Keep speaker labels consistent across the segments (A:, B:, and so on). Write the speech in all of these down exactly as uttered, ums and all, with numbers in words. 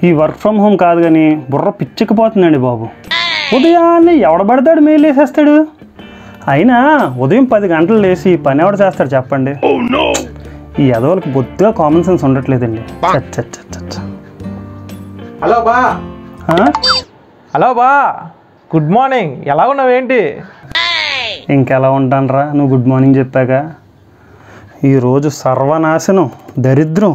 A: ఈ work from home కాదు కానీ బుర్ర పిచ్చుకుపోతుందండి బాబు. ఉదయాన్నే ఎవడ పడతాడు మెయిల్ వేసేస్తాడు. అయినా ఉదయం పది గంటలు లేచి పని ఎవడ చేస్తాడు చెప్పండి. ఈ ఎదవలకి బొత్తుగా కామన్ సెన్స్ ఉండట్లేదండి.
B: హలో బా హలో బా గుడ్ మార్నింగ్. ఎలా ఉన్నావేంటి?
A: ఇంకెలా ఉంటానరా నువ్వు గుడ్ మార్నింగ్ చెప్పాక. ఈరోజు సర్వనాశనం, దరిద్రం.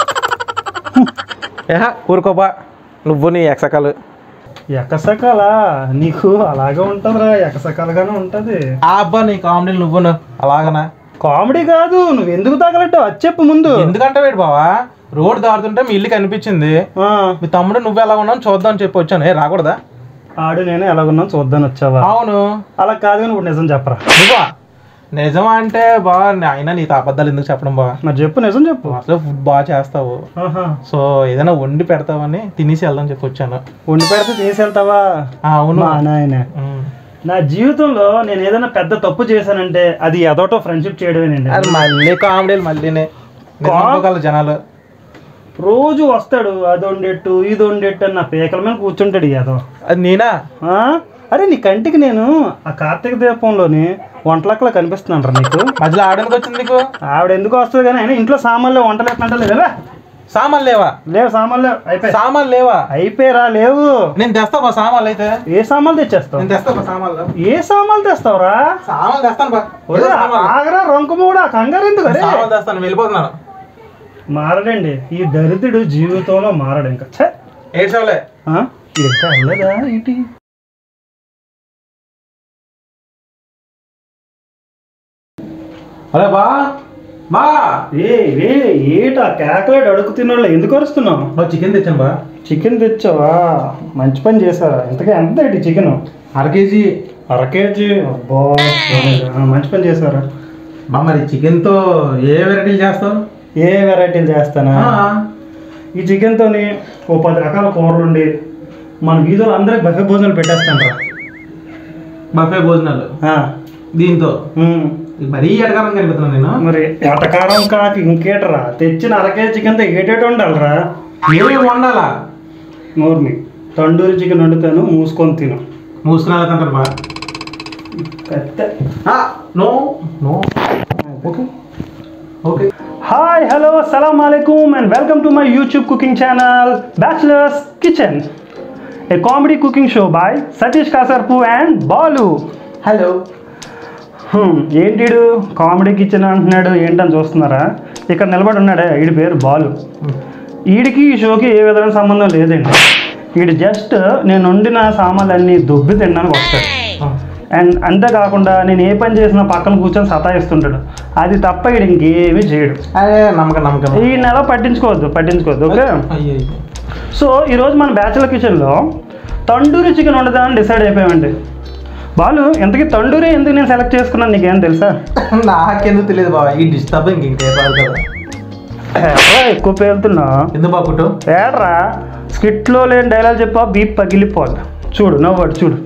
B: ఏహా ఊరుకోబా, నువ్వు నీ ఎక్సకాలు.
A: ఎకసకాలా? నీకు అలాగే ఉంటుందిరా, ఎకసకాలుగానే ఉంటుంది.
B: ఆ అబ్బా నీ కామెడీలు నువ్వును అలాగనా?
A: కామెడీ కాదు, నువ్వు ఎందుకు తగలట్టావు అది చెప్పు ముందు.
B: ఎందుకంటే వేడు బావా, రోడ్ దాడుతుంటే మీ ఇల్లు కనిపించింది, మీ తమ్ముడు నువ్వు ఎలా ఉన్నావు చూద్దాం చెప్పి వచ్చాను. ఏ రాకూడదా?
A: ఆడు నేను ఎలాగున్నాను చూద్దాను వచ్చావా?
B: అవును.
A: అలా కాదు కానీ ఇప్పుడు నిజం చెప్పరా.
B: నువ్వా? నిజం అంటే బావా అయినా నీతో అబద్ధాలు ఎందుకు చెప్పడం బావా?
A: మరి చెప్పు, నిజం చెప్పు.
B: అసలు ఫుడ్ బాగా చేస్తావు, సో ఏదైనా వండి పెడతావని తినేసి వెళ్దాం చెప్పి వచ్చాను.
A: వండి పెడితే తీసి వెళ్తావా? అవును నాయన. నా జీవితంలో నేను ఏదైనా పెద్ద తప్పు చేశానంటే అది ఎదోటో ఫ్రెండ్షిప్ చేయడమేనండి.
B: అది మళ్ళీ కామెడీలు మళ్ళీనే జనాలు.
A: రోజు వస్తాడు అది వండెట్టు ఇది వండెట్టు అని నా పేకల మీద కూర్చుంటాడు ఏదో. అది
B: నేనా?
A: అరే నీ కంటికి నేను ఆ కార్తీక దీపంలోని వంటలక్కలా కనిపిస్తున్నాను రా నీకు.
B: మధ్యలో ఆడెందుకు వచ్చింది నీకు?
A: ఆవిడ ఎందుకు వస్తుంది కానీ అయినా ఇంట్లో సామాన్లు వంటలు ఎట్లా లేదా?
B: సామాన్లు లేవా?
A: లేవు సామాన్లు అయిపోయి.
B: సామాన్లు లేవా?
A: అయిపోయారా? లేవు.
B: నేను తెస్తావా సామాన్లు? అయితే ఏ
A: సామాన్లు తెచ్చేస్తావు?
B: నేను తెస్తా సామాన్లు.
A: ఏ సామాన్లు తెస్తావురా?
B: సామాన్లు తెస్తాను.
A: ఆగరా రొంక మూడా, కంగారు ఎందుకు?
B: సామాన్లు తెస్తాను, వెళ్ళిపోతున్నాను.
A: మారడండి ఈ దరిద్రుడు, జీవితంలో మారడు. ఇంకా
B: ఏడ్చవలే
A: ఇంకా వెళ్ళదా ఏంటి?
B: అరే బా బా
A: ఏ రే ఏటా కేకలాడు అడుగు తిన్నాడు ఎందుకు అరుస్తున్నావు?
B: చికెన్ తెచ్చాను బా.
A: చికెన్ తెచ్చావా? మంచి పని చేశారా. ఇంతకీ ఎంత ఏంటి చికెన్?
B: అర కేజీ.
A: అర కేజీ? అబ్బా మంచి పని చేశారా
B: బా. మరి చికెన్తో ఏ వెరైటీలు చేస్తావు?
A: ఏ వెరైటీలు చేస్తానా? ఈ చికెన్తో ఓ పది రకాల కూరలు ఉండి మన వీధిలో అందరికి బఫే భోజనాలు పెట్టేస్తాను రా.
B: బఫే భోజనాలు దీంతో మరీ ఎటకారం కనిపిస్తున్నా నేను.
A: మరి ఎటకారం కాక ఇంకేటరా? తెచ్చిన అరకే చికెన్తో ఏటేటి వండాలరా?
B: ఏమి వండాలా?
A: నోర్మి తండూరి చికెన్ వండుతాను, మూసుకొని తిను.
B: మూసుకుని తింటారు బా. No no okay okay.
A: Hi hello అస్సలాము అలైకుమ్ and welcome to my YouTube cooking channel bachelors kitchen, a comedy cooking show by Satish Kasarpu and Balu.
B: Hello.
A: ఏంటిడు కామెడీ కిచెన్ అంటున్నాడు ఏంటని చూస్తున్నారా? ఇక్కడ నిలబడి ఉన్నాడే వీడి పేరు బాలు. వీడికి ఈ షోకి ఏ విధమైన సంబంధం లేదండి. వీడు జస్ట్ నేను వండిన సామాన్లన్నీ దొబ్బి తినడానికి వస్తాడు. అండ్ అంతేకాకుండా నేను ఏ పని చేసినా పక్కన కూర్చొని సతాయిస్తుంటాడు. అది తప్ప వీడు ఇంకేమీ చేయడు.
B: అదే నమ్మకం నమ్మకం.
A: ఈ నెల పట్టించుకోవద్దు పట్టించుకోవద్దు ఓకే. సో ఈరోజు మన బ్యాచిలర్ కిచెన్లో తండూరి చికెన్ వండుదామని డిసైడ్ అయిపోయామండి. బాలు ఇంతకీ తండూరి ఎందుకు నేను సెలెక్ట్ చేసుకున్నాను నీకేం తెలుసా?
B: నాకెందుకు తెలియదు బాబా, ఈ డిస్టర్బింగ్ ఇంకే కదా.
A: ఎక్కువ పేలుతున్నా
B: ఎందుకు బాబుట్టు?
A: ఏడ్రా స్కిట్లో లేని డైలాగ్ చెప్పా బీప్ పగిలిపోవాలి. చూడు నవ్వాడు చూడు.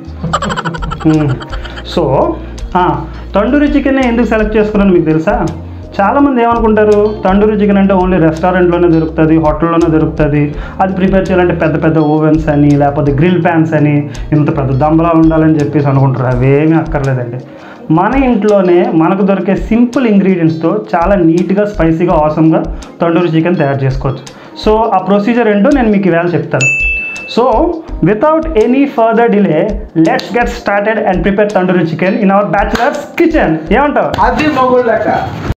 A: సో తండూరి చికెన్ ఎందుకు సెలెక్ట్ చేసుకున్నాను మీకు తెలుసా? చాలామంది ఏమనుకుంటారు తండూరి చికెన్ అంటే ఓన్లీ రెస్టారెంట్లోనే దొరుకుతుంది, హోటల్లోనే దొరుకుతుంది, అది ప్రిపేర్ చేయాలంటే పెద్ద పెద్ద ఓవెన్స్ అని లేకపోతే గ్రిల్ ప్యాన్స్ అని ఇంత పెద్ద దంబలాలు ఉండాలని చెప్పేసి అనుకుంటారు. అవేమీ అక్కర్లేదండి. మన ఇంట్లోనే మనకు దొరికే సింపుల్ ఇంగ్రీడియంట్స్తో చాలా నీట్గా స్పైసీగా ఆసమ్గా తండూరి చికెన్ తయారు చేసుకోవచ్చు. సో ఆ ప్రొసీజర్ ఏంటో నేను మీకు ఈవేళ చెప్తాను. So without any further delay, let's get started and prepare tandoori chicken in our bachelor's kitchen. ఏమంటావు?
B: అది మొగుడు లెక్క.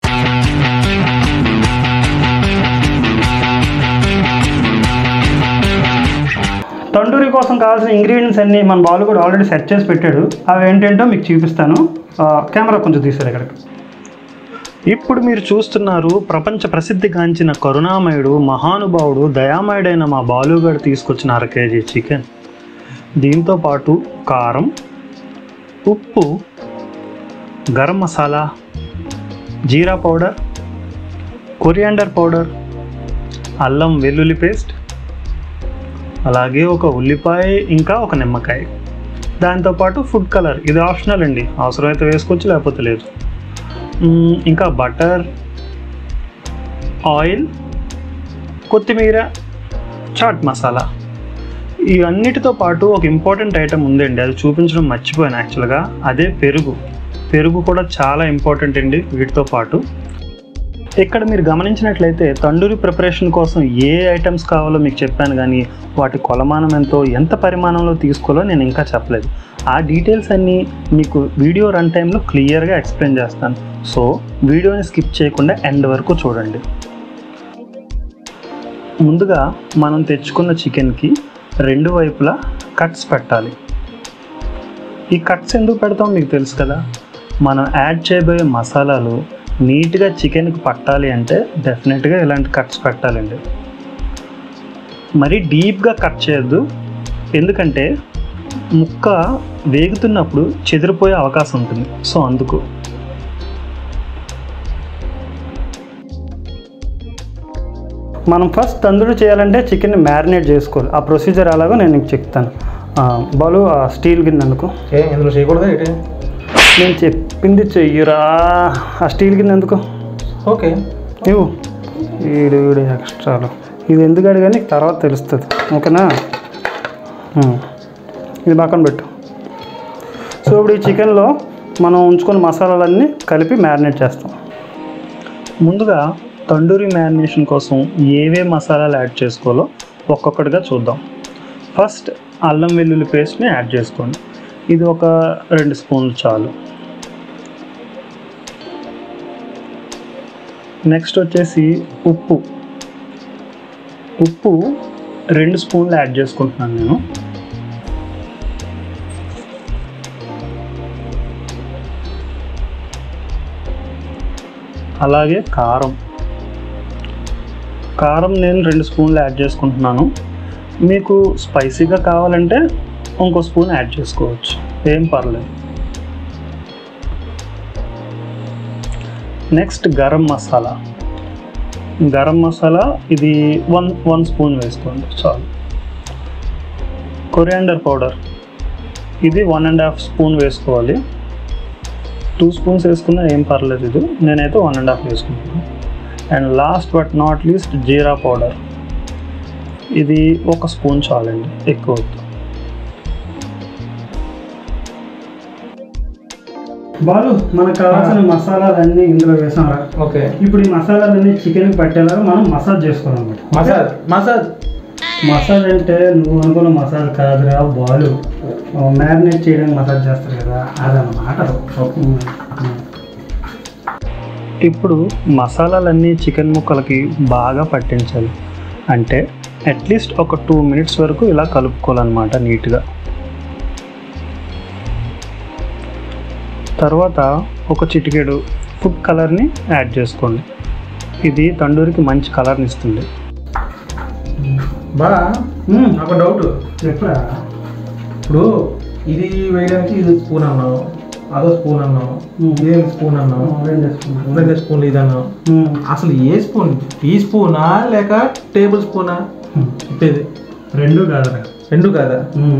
A: తండూరి కోసం కావాల్సిన ఇంగ్రీడియంట్స్ అన్నీ మన బాలు కూడా ఆల్రెడీ సెట్ చేసి పెట్టాడు. అవి ఏంటంటో మీకు చూపిస్తాను. కెమెరా కొంచెం తీసారు ఇక్కడికి. ఇప్పుడు మీరు చూస్తున్నారు ప్రపంచ ప్రసిద్ధిగాంచిన కరుణామయుడు, మహానుభావుడు, దయామయుడైన మా బాలుగాడు తీసుకొచ్చిన అర కేజీ చికెన్. దీంతో పాటు కారం, ఉప్పు, garam masala, jeera powder, coriander powder, అల్లం వెల్లుల్లి పేస్ట్, అలాగే ఒక ఉల్లిపాయ, ఇంకా ఒక నిమ్మకాయ. దాంతోపాటు ఫుడ్ కలర్, ఇది ఆప్షనల్ అండి, అవసరమైతే వేసుకోవచ్చు లేకపోతే లేదు. ఇంకా బటర్, ఆయిల్, కొత్తిమీర, చాట్ మసాలా. ఇవన్నిటితో పాటు ఒక ఇంపార్టెంట్ ఐటమ్ ఉందండి, అది చూపించడం మర్చిపోయాను యాక్చువల్గా. అదే పెరుగు. పెరుగు కూడా చాలా ఇంపార్టెంట్ అండి వీటితో పాటు. ఇక్కడ మీరు గమనించినట్లయితే తండూరి ప్రిపరేషన్ కోసం ఏ ఐటమ్స్ కావాలో మీకు చెప్పాను, కానీ వాటి కొలమానం ఎంతో ఎంత పరిమాణంలో తీసుకోవాలో నేను ఇంకా చెప్పలేదు. ఆ డీటెయిల్స్ అన్నీ మీకు వీడియో రన్ టైంలో క్లియర్గా ఎక్స్ప్లెయిన్ చేస్తాను. సో వీడియోని స్కిప్ చేయకుండా ఎండ్ వరకు చూడండి. ముందుగా మనం తెచ్చుకున్న చికెన్కి రెండు వైపులా కట్స్ పెట్టాలి. ఈ కట్స్ ఎందుకు పెడతాం మీకు తెలుసు కదా. మనం యాడ్ చేయబోయే మసాలాలు నీట్గా చికెన్కి పట్టాలి అంటే డెఫినెట్గా ఇలాంటి కట్స్ పెట్టాలండి. మరీ డీప్గా కట్ చేయొద్దు, ఎందుకంటే ముక్క వేగుతున్నప్పుడు చెదిరిపోయే అవకాశం ఉంటుంది. సో అందుకు మనం ఫస్ట్ తందూరి చేయాలంటే చికెన్ని మ్యారినేట్ చేసుకోవాలి. ఆ ప్రొసీజర్ అలాగో నేను నీకు చెప్తాను. బాలు ఆ స్టీల్ గిన్నె అందుకు.
B: ఏ ఇందులో చేయకూడదా ఏంటి?
A: నేను చెప్పింది చెయ్యరా. ఆ స్టీల్ గిన్నె ఎందుకు?
B: ఓకే
A: ఇవ్వు. వీడు వీడు ఎక్స్ట్రాలు ఇది ఎందుకు అడిగా నీకు తర్వాత తెలుస్తుంది, ఓకేనా? ఇది పక్కన పెట్టు. సో ఇప్పుడు ఈ చికెన్లో మనం ఉంచుకున్న మసాలాలన్నీ కలిపి మ్యారినేట్ చేస్తాం. ముందుగా తండూరి మ్యారినేషన్ కోసం ఏవే మసాలాలు యాడ్ చేసుకోవాలో ఒక్కొక్కటిగా చూద్దాం. ఫస్ట్ అల్లం వెల్లుల్లి పేస్ట్ని యాడ్ చేసుకోండి. ఇది ఒక రెండు స్పూన్లు చాలు. నెక్స్ట్ వచ్చేసి ఉప్పు. ఉప్పు రెండు స్పూన్లు యాడ్ చేసుకుంటున్నాను నేను. అలాగే కారం. కారం నేను రెండు స్పూన్లు యాడ్ చేసుకుంటున్నాను. మీకు స్పైసీగా కావాలంటే ఇంకో స్పూన్ యాడ్ చేసుకోవచ్చు, ఏం పర్లేదు. నెక్స్ట్ గరం మసాలా. గరం మసాలా ఇది వన్ వన్ స్పూన్ వేసుకోండి చాలు. కొరియాండర్ పౌడర్ ఇది వన్ అండ్ హాఫ్ స్పూన్ వేసుకోవాలి. టూ స్పూన్స్ వేసుకున్నా ఏం పర్లేదు, ఇది నేనైతే వన్ అండ్ హాఫ్ వేసుకుంటున్నాను. And last but not least jeera powder. ఇది ఒక స్పూన్ చాలండి, ఎక్కువ వద్దు. బాలు మనకు కావాల్సిన మసాలాలన్నీ ఇందులో వేసాం.
B: ఓకే
A: ఇప్పుడు ఈ మసాలాలన్నీ చికెన్కి పట్టేలాగా మనం మసాజ్ చేసుకోవాలన్నమాట.
B: మసాజ్ మసాజ్
A: మసాజ్ అంటే నువ్వు అనుకున్న మసాజ్ కాదురా బాలు, మ్యారినేట్ చేయడానికి మసాజ్ చేస్తారు కదా అదన్నమాట. ఇప్పుడు మసాలాలన్నీ చికెన్ ముక్కలకి బాగా పట్టించాలి. అంటే అట్లీస్ట్ ఒక టూ మినిట్స్ వరకు ఇలా కలుపుకోవాలన్నమాట నీట్గా. తర్వాత ఒక చిటికెడు ఫుడ్ కలర్ని యాడ్ చేసుకోండి. ఇది తండూరికి మంచి కలర్ని ఇస్తుంది.
B: బా నాకు డౌట్
A: చెప్పరా.
B: ఇప్పుడు ఇది వేయడానికి ఇది స్పూన్ అన్నావు, అదో స్పూన్ అన్నావు, ఇదేం స్పూన్ అన్నావు, రెండు స్పూన్లు ఇది అన్నావు. అసలు ఏ స్పూన్? టీ స్పూనా లేక టేబుల్ స్పూనా చెప్పేది?
A: రెండు కాదా?
B: రెండు కాదా?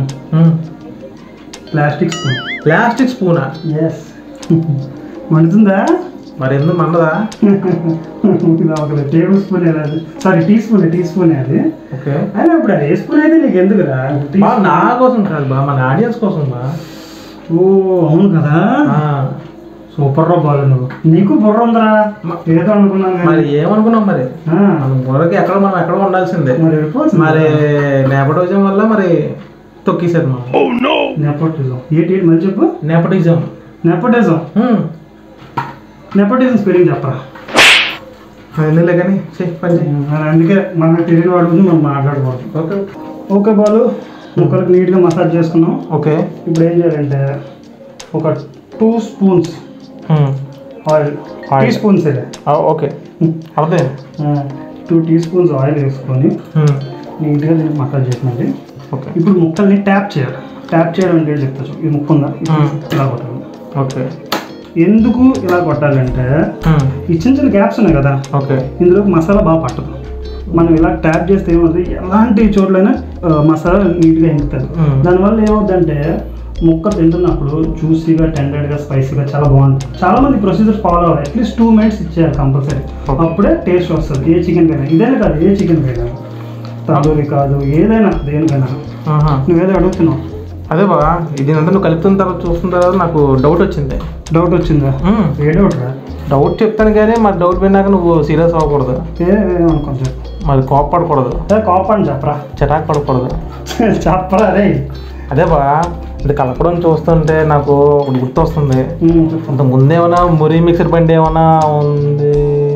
A: Plastic spoon.
B: ప్లాస్టిక్ స్పూనా?
A: ఎస్. మండుతుందా?
B: మరి ఎందుకు మండదా?
A: ఒక టేబుల్ స్పూన్ అది, sorry tea spoon. Tea spoon అది.
B: ఓకే
A: అయినా ఇప్పుడు ఏ స్పూన్ అయితే నీకు ఎందుకురా?
B: నా కోసం కాదు బా, మన ఆడియన్స్ కోసం బా.
A: ఓ అవును కదా, సూపర్ రా బాలు. నువ్వు నీకు బుర్ర ఉందరా. ఏదో అనుకున్నాను
B: మరి. ఏమనుకున్నాం మరి? మన బుర్రకి ఎక్కడ మనం ఎక్కడ ఉండాల్సిందే. మరి నెపోటిజం వల్ల మరి తొక్కేసారు మనం.
A: నెపోటిజం ఏంటి మరి చెప్పు.
B: నెపోటిజం.
A: నెపోటిజం నెపోటిజం స్పెల్లింగ్ చెప్పరా.
B: ఎందులే కానీ పని.
A: అందుకే మనకు తెలియని వాడు గురించి మనం మాట్లాడకూడదు.
B: ఓకే
A: ఓకే బాలు, ముక్కలకు నీట్గా మసాజ్ చేసుకున్నాం.
B: ఓకే
A: ఇప్పుడు ఏం చేయాలంటే ఒక two spoons oil. Tea spoons
B: okay అదే
A: టూ టీ స్పూన్స్ ఆయిల్ వేసుకొని నీట్గా దీన్ని మసాజ్ చేసినది.
B: ఓకే
A: ఇప్పుడు ముక్కల్ని ట్యాప్ చేయాలి. ట్యాప్ చేయడం అంటే చెప్తా. ఈ ముక్క ఉందా ఇలా కొట్టాలి.
B: ఓకే
A: ఎందుకు ఇలా కొట్టాలంటే ఈ చిన్న చిన్న గ్యాప్స్ ఉన్నాయి కదా,
B: ఓకే
A: ఇందులోకి మసాలా బాగా పట్టదు. మనం ఇలా ట్యాప్ చేస్తే ఏమవుతుంది, ఎలాంటి చోట్లైనా మసాలా నీట్గా ఎంగుతుంది. దానివల్ల ఏమవుతుందంటే ముక్క తింటున్నప్పుడు జ్యూసీగా, టెండర్గా, స్పైసీగా చాలా బాగుంటుంది. చాలా మంది ప్రొసీజర్ ఫాలో అవ్వాలి. అట్లీస్ట్ టూ మినిట్స్ ఇచ్చేయాలి కంపల్సరీ, అప్పుడే టేస్ట్ వస్తుంది. ఏ చికెన్ కైనా, ఇదైనా కాదు ఏ చికెన్ కైనా. తందూరి కాదు, ఏదైనా దేనికైనా. నువ్వేదో అడుగుతున్నావు.
B: అదే బా, ఇది అంతా నువ్వు కలుపుతున్న తర్వాత చూస్తున్న తర్వాత నాకు డౌట్ వచ్చింది.
A: డౌట్ వచ్చిందా? ఏ డౌట్ రా?
B: డౌట్ చెప్తాను కానీ మరి డౌట్ విన్నాక నువ్వు సీరియస్ అవ్వకూడదు.
A: ఏమనుకోండి,
B: మరి కోపపడకూడదు.
A: కోపని చెప్పరా,
B: చటాక్ పడకూడదు
A: చెప్పరా. అదే
B: అదే బా, ఇది కలపడం చూస్తుంటే నాకు గుర్తు వస్తుంది. అంత ముందేమన్నా మురి మిక్సర్ బండి ఏమన్నా ఉంది?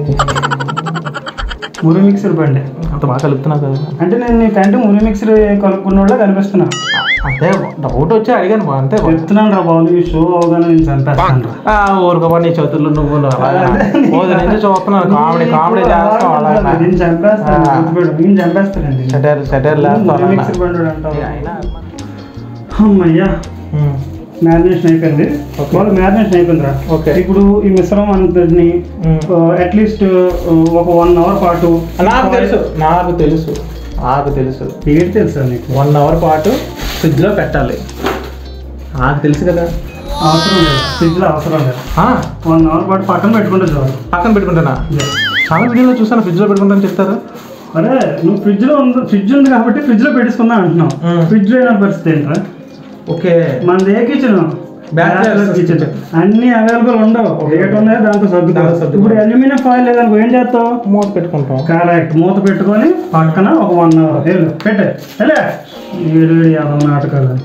A: మురి మిక్సర్ బండి
B: అంత బాగా కలుపుతున్నా కదా.
A: అంటే నేను నీకంటే మురి మిక్సర్ కలుపుకున్న వాళ్ళ కనిపిస్తున్నా.
B: అదే డౌట్ వచ్చి అడిగాను బా, అంతే
A: చెప్తున్నాను రా బాబు. ఈ షో అవగానే నేను చంపేస్తాను రా.
B: ఊరుకోబా, నీ చేతుల్లో నువ్వు నుంచి చూస్తున్నాను. కామెడీ కామెడీ చేస్తావు.
A: నేను చంపేస్తాను, నేను చంపేస్తానండి.
B: సెటర్ సెటర్
A: మురి మిక్సర్ బండి అంటావు. అమ్మయ్యా, మ్యారినేషన్ అయిపోయింది. వాళ్ళు మ్యారినేషన్ అయిపోయిందిరా.
B: ఓకే,
A: ఇప్పుడు ఈ మిశ్రమం అంతటిని అట్లీస్ట్ ఒక వన్ అవర్ పాటు.
B: నాకు తెలుసు నాకు తెలుసు నాకు తెలుసు
A: ఏంటి తెలుసా నీకు?
B: వన్ అవర్ పాటు ఫ్రిడ్జ్లో పెట్టాలి. నాకు తెలుసు కదా.
A: అవసరం లేదు, ఫ్రిడ్జ్లో అవసరం లేదు. వన్ అవర్ పాటు పక్కన పెట్టుకుంటే చాలు.
B: పక్కన పెట్టుకుంటానా? చాలా వీడియోలో చూసాను ఫ్రిడ్జ్లో పెట్టుకుంటాను చెప్తారు.
A: అరే నువ్వు ఫ్రిడ్జ్లో ఉంది, ఫ్రిడ్జ్ ఉంది కాబట్టి ఫ్రిడ్జ్లో పెట్టేసుకుందా అంటున్నావు. ఫ్రిడ్జ్ అయిన పరిస్థితి ఏంట్రా?
B: ఓకే,
A: మనది ఏ కిచెన్? Bachelor kitchen. అన్ని అవైలబుల్ ఉండవు. ఒకటి ఉన్నాయో దాంతో సర్దుతావు. ఇప్పుడు అల్యూమినియం ఫాయిల్ లేదనుకో ఏం చేస్తావు?
B: మూత పెట్టుకుంటాం.
A: కరెక్ట్, మూత పెట్టుకొని పక్కన ఒక వన్ అవర్ వెళ్ళు పెట్టే వెళ్ళే. వేడి వేడి యాదవ నాటకాలు.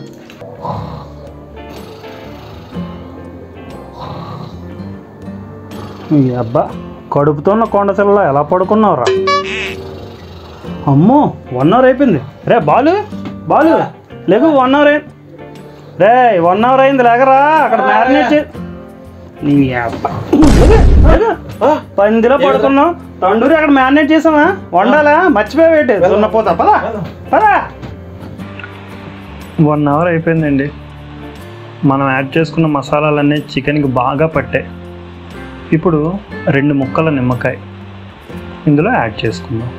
A: ఈ అబ్బా, కడుపుతున్న కొండసెల్లో ఎలా పడుకున్నావురా? అమ్మో, వన్ అవర్ అయిపోయింది. రే బాలు బాలు లేకు, వన్ అవర్ అయింది రే, వన్ అవర్ అయింది లేకరా. అక్కడ మ్యారినేట్ చే నీ అబ్బా, పందిలో పడుకున్నావు. తండూరి అక్కడ మ్యారినేట్ చేసామా? వండాలా? మర్చిపోయి పెట్టి ఉన్నపోతా. పదా పదా. వన్ అవర్ అయిపోయిందండి. మనం యాడ్ చేసుకున్న మసాలాలన్నీ చికెన్కి బాగా పట్టాయి. ఇప్పుడు రెండు ముక్కల నిమ్మకాయ ఇందులో యాడ్ చేసుకుందాం.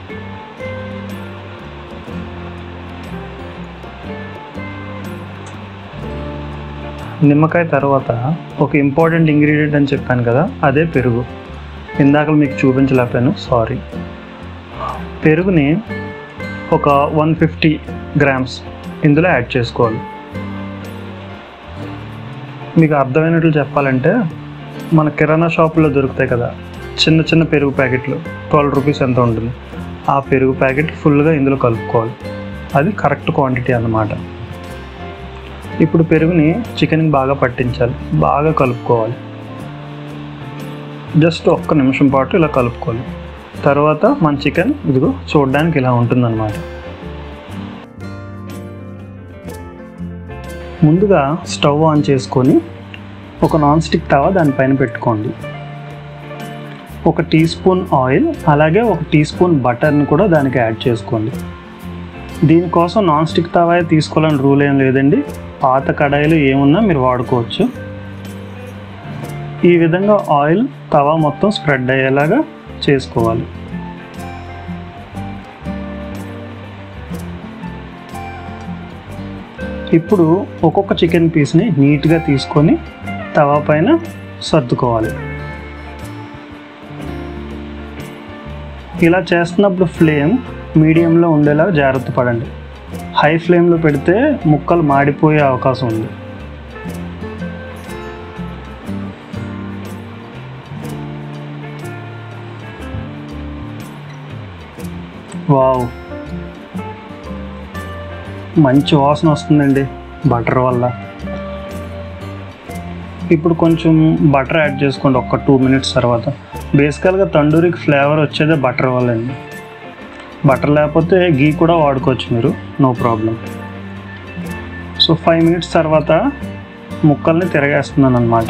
A: నిమ్మకాయ తర్వాత ఒక ఇంపార్టెంట్ ఇంగ్రీడియంట్ అని చెప్పాను కదా, అదే పెరుగు. ఇందాక మీకు చూపించలేకపోయాను, సారీ. పెరుగుని ఒక వన్ ఫిఫ్టీ గ్రామ్స్ ఇందులో యాడ్ చేసుకోవాలి. మీకు అర్థమైనట్లు చెప్పాలంటే మన కిరాణా షాపులో దొరుకుతాయి కదా చిన్న చిన్న పెరుగు ప్యాకెట్లు, ట్వెల్వ్ రూపీస్ ఎంత ఉంటుంది, ఆ పెరుగు ప్యాకెట్ ఫుల్గా ఇందులో కలుపుకోవాలి. అది కరెక్ట్ క్వాంటిటీ అన్నమాట. ఇప్పుడు పెరుగుని చికెన్కి బాగా పట్టించాలి, బాగా కలుపుకోవాలి. జస్ట్ ఒక్క నిమిషం పాటు ఇలా కలుపుకోవాలి. తర్వాత మన చికెన్ ఇదిగో చూడడానికి ఇలా ఉంటుందన్నమాట. ముందుగా స్టవ్ ఆన్ చేసుకొని ఒక నాన్ స్టిక్ తవా దానిపైన పెట్టుకోండి. ఒక టీ స్పూన్ ఆయిల్ అలాగే ఒక టీ స్పూన్ బటర్ని కూడా దానికి యాడ్ చేసుకోండి. దీనికోసం నాన్ స్టిక్ తవా తీసుకోవాలని రూల్ ఏం లేదండి, పాత కడాయిలు ఏమున్నా మీరు వాడుకోవచ్చు. ఈ విధంగా ఆయిల్ తవా మొత్తం స్ప్రెడ్ అయ్యేలాగా చేసుకోవాలి. ఇప్పుడు ఒక్కొక్క చికెన్ పీస్ని నీట్గా తీసుకొని తవా పైన సర్దుకోవాలి. ఇలా చేస్తున్నప్పుడు ఫ్లేమ్ మీడియంలో ఉండేలా జాగ్రత్త పడండి. హై ఫ్లేమ్లో పెడితే ముక్కలు మాడిపోయే అవకాశం ఉంది. వావ్, మంచి వాసన వస్తుందండి బటర్ వల్ల. ఇప్పుడు కొంచెం బటర్ యాడ్ చేసుకోండి ఒక టూ మినిట్స్ తర్వాత. బేసికల్గా తండూరికి ఫ్లేవర్ వచ్చేదే బటర్ వల్లండి. బటర్ లేకపోతే గీ కూడా వాడుకోవచ్చు మీరు, no problem. So five minutes తర్వాత ముక్కల్ని తిరగేస్తున్నాను అన్నమాట.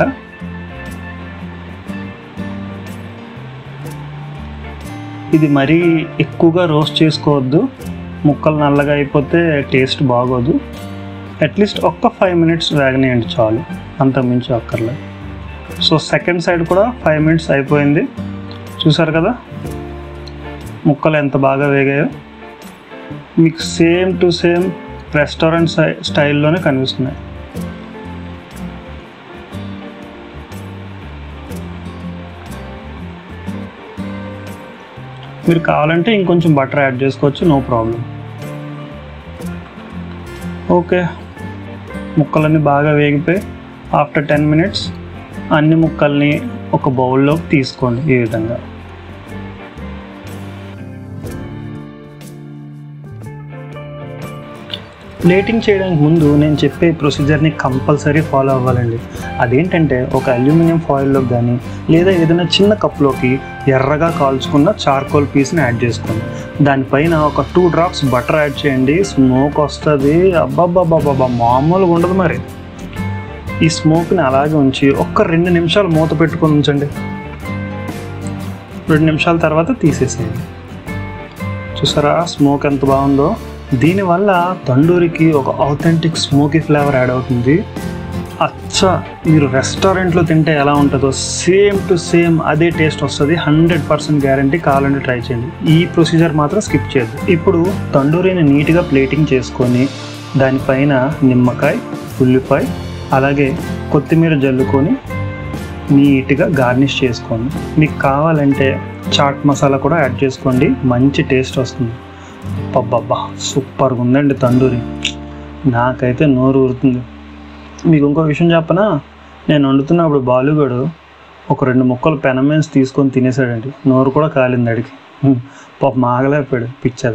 A: ఇది మరీ ఎక్కువగా రోస్ట్ చేసుకోవద్దు, ముక్కలు నల్లగా అయిపోతే టేస్ట్ బాగోదు. అట్లీస్ట్ ఒక్క ఫైవ్ మినిట్స్ వేగనేయండి చాలు, అంత మించి అక్కర్లేదు. సో సెకండ్ సైడ్ కూడా ఫైవ్ మినిట్స్ అయిపోయింది, చూసారు కదా ముక్కలు ఎంత బాగా వేగాయో. మీకు సేమ్ టు సేమ్ రెస్టారెంట్ స్టై స్టైల్లోనే కనిపిస్తున్నాయి. మీరు కావాలంటే ఇంకొంచెం బటర్ యాడ్ చేసుకోవచ్చు, నో ప్రాబ్లం. ఓకే, ముక్కలన్నీ బాగా వేగిపోయి ఆఫ్టర్ టెన్ మినిట్స్ అన్ని ముక్కల్ని ఒక బౌల్లోకి తీసుకోండి. ఈ విధంగా ప్లేటింగ్ చేయడానికి ముందు నేను చెప్పే ప్రొసీజర్ని కంపల్సరీ ఫాలో అవ్వాలండి. అదేంటంటే ఒక అల్యూమినియం ఫాయిల్లోకి కానీ లేదా ఏదైనా చిన్న కప్లోకి ఎర్రగా కాల్చుకున్న చార్కోల్ పీస్ని యాడ్ చేసుకోండి. దానిపైన ఒక టూ డ్రాప్స్ బటర్ యాడ్ చేయండి. స్మోక్ వస్తుంది, అబ్బాబ్బాబ్బాబ్బా మామూలుగా ఉండదు. మరి ఈ స్మోక్ని అలాగే ఉంచి ఒక్క రెండు నిమిషాలు మూత పెట్టుకొని ఉంచండి. రెండు నిమిషాల తర్వాత తీసేసేయండి. చూసారా స్మోక్ ఎంత బాగుందో. దీనివల్ల తండూరికి ఒక ఆథెంటిక్ స్మోకీ ఫ్లేవర్ యాడ్ అవుతుంది. అచ్చా మీరు రెస్టారెంట్లో తింటే ఎలా ఉంటుందో సేమ్ టు సేమ్ అదే టేస్ట్ వస్తుంది. Hundred percent guarantee. కావాలంటే ట్రై చేయండి. ఈ ప్రొసీజర్ మాత్రం స్కిప్ చేయద్దు. ఇప్పుడు తండూరిని నీట్గా ప్లేటింగ్ చేసుకొని దానిపైన నిమ్మకాయ, ఉల్లిపాయ అలాగే కొత్తిమీర జల్లుకొని నీట్గా గార్నిష్ చేసుకోండి. మీకు కావాలంటే చాట్ మసాలా కూడా యాడ్ చేసుకోండి, మంచి టేస్ట్ వస్తుంది. అబ్బబ్బా సూపర్గా ఉందండి తండూరి. నాకైతే నోరు ఊరుతుంది. మీకు ఇంకో విషయం చెప్పనా, నేను వండుతున్నప్పుడు బాలుగాడు ఒక రెండు ముక్కలు పెనమేన్స్ తీసుకొని తినేసాడండి. నోరు కూడా కాలింది అడిగి. పాప మాగలేకపోయాడు పిక్చర్.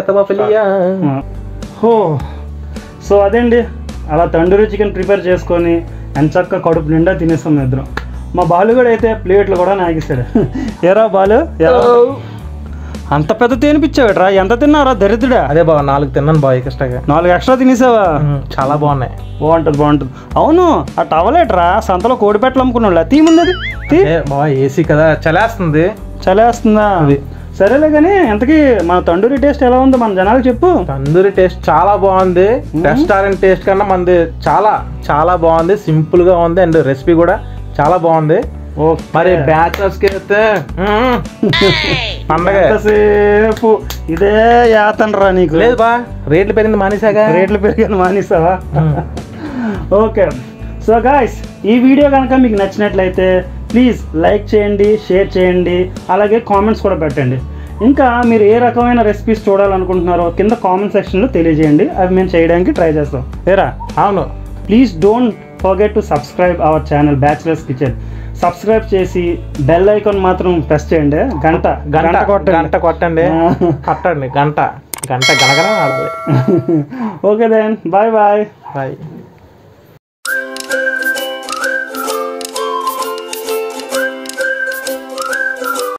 A: హో సో అదేండి, అలా తండూరి చికెన్ ప్రిపేర్ చేసుకొని ఎంచక్క కడుపు నిండా తినేస్తాం ఇద్దరం. మా బాలుగాడు అయితే ప్లేట్లు కూడా నాగిస్తాడు. ఏరా బాలు, అంత పెద్ద తినిపించావుట్రా? ఎంత తిన్నారా దరిద్రుడా?
B: అదే బావ నాలుగు తిన్నాను బావ ఎక్స్ట్రాగా.
A: నాలుగు ఎక్స్ట్రా తినేసావా?
B: చాలా బాగున్నాయి.
A: బాగుంటుంది బాగుంటుంది. అవును ఆ టవలేట్రా సంతలో కోడిపెట్టలు అమ్ముకున్నాడు తీ ముందు
B: బావ. ఏసీ కదా చలేస్తుంది.
A: చలేస్తుందా? అది సరేలే కానీ ఎంతకీ మన తండూరి టేస్ట్ ఎలా ఉందో మన జనాలకు చెప్పు.
B: తందూరి టేస్ట్ చాలా బాగుంది. రెస్టారెంట్ టేస్ట్ కన్నా మనది చాలా చాలా బాగుంది. సింపుల్ గా ఉంది అండ్ రెసిపీ కూడా చాలా బాగుంది. మరి బ్యాచలర్స్ కి అయితే
A: సేపు ఇదే యాతనరా నీకు.
B: లేదు బా, రేట్లు పెరిగింది మానేసాగా.
A: రేట్లు పెరిగింది మానేసావా? ఓకే సో గాయ్స్, ఈ వీడియో కనుక మీకు నచ్చినట్లయితే ప్లీజ్ లైక్ చేయండి, షేర్ చేయండి, అలాగే కామెంట్స్ కూడా పెట్టండి. ఇంకా మీరు ఏ రకమైన రెసిపీస్ చూడాలనుకుంటున్నారో కింద కామెంట్ సెక్షన్లో తెలియజేయండి. అవి మేము చేయడానికి ట్రై చేస్తాం. ఏరా?
B: అవును.
A: Please don't forget to subscribe our channel bachelors kitchen. Subscribe చేసి బెల్ ఐకాన్ మాత్రం ప్రెస్ చేయండి. గంట
B: గంట కొట్టండి గంట కొట్టండి కొట్టండి గంట గంట గనగన ఆడాలి.
A: Okay then bye bye
B: bye.